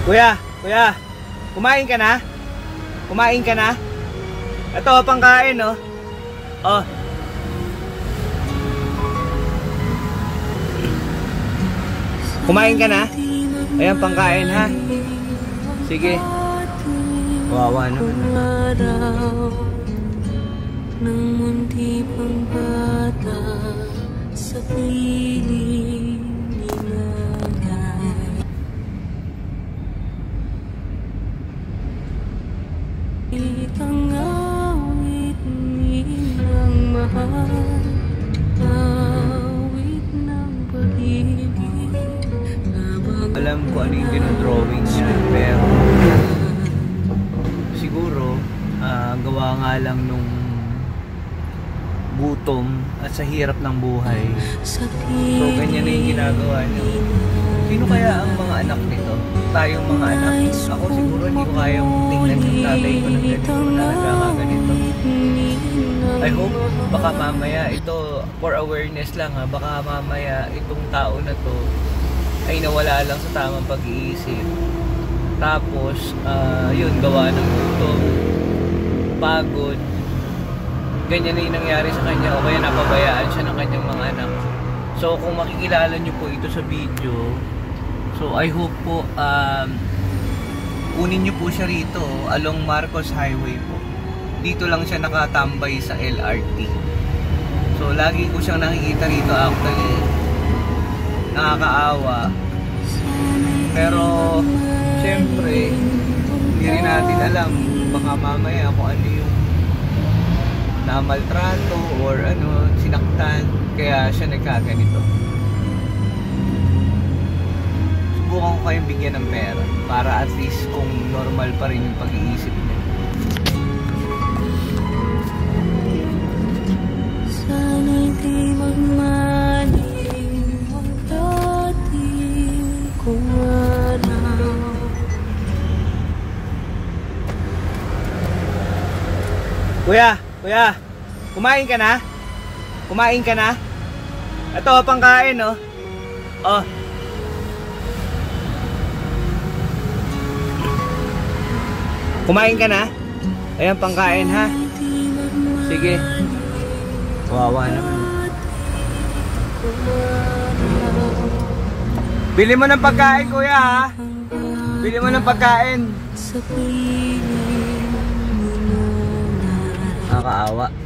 Kuya, kumain ka na? Kumain ka na? Ito, pangkain, no? Oh. Kumain ka na? Ayan, pangkain, ha? Sige. Wawa naman. Ng mundi pang bata sa piling ni nanay. Itang awit nilang mahal, awit ng pag-ibig. Alam ko ano yung dinodrawing niya, pero siguro gawa nga lang nung gutom at sa hirap ng buhay. So ganyan na yung ginagawa niyo. Sino kaya ang mga anak nito? Tayong mga anak. Ako siguro hindi ko kayang tingnan yung tatay ko ng ganito na nagkakaganito. I hope baka mamaya ito, for awareness lang ha, baka mamaya itong tao na to ay nawala lang sa tamang pag-iisip. Tapos yun, gawa ng gutom, pagod, ganyan na yung nangyari sa kanya o kaya napabayaan siya ng kanyang mga anak. So kung makikilala nyo po ito sa video, so I hope po kunin nyo po siya rito along Marcos Highway po. Dito lang siya nakatambay sa LRT. So lagi ko siyang nakikita rito, actually nakakaawa. Pero syempre hindi rin natin alam, baka mamaya kung ano yung namaltrato or ano, sinaktan, kaya siya nagkaganito. Subukan ko kayong bigyan ng pera para at least kung normal pa rin yung pag-iisip niya. Sana'y di magmaling ang dating kong araw. Kuya, kumain ka na? Kumain ka na? Ito, pangkain, no? Oh. Kumain ka na? Ayan, pangkain, ha? Sige. Wawa naman. Bili mo ng pagkain, kuya, ha? Bili mo ng pagkain. Nakakaawa.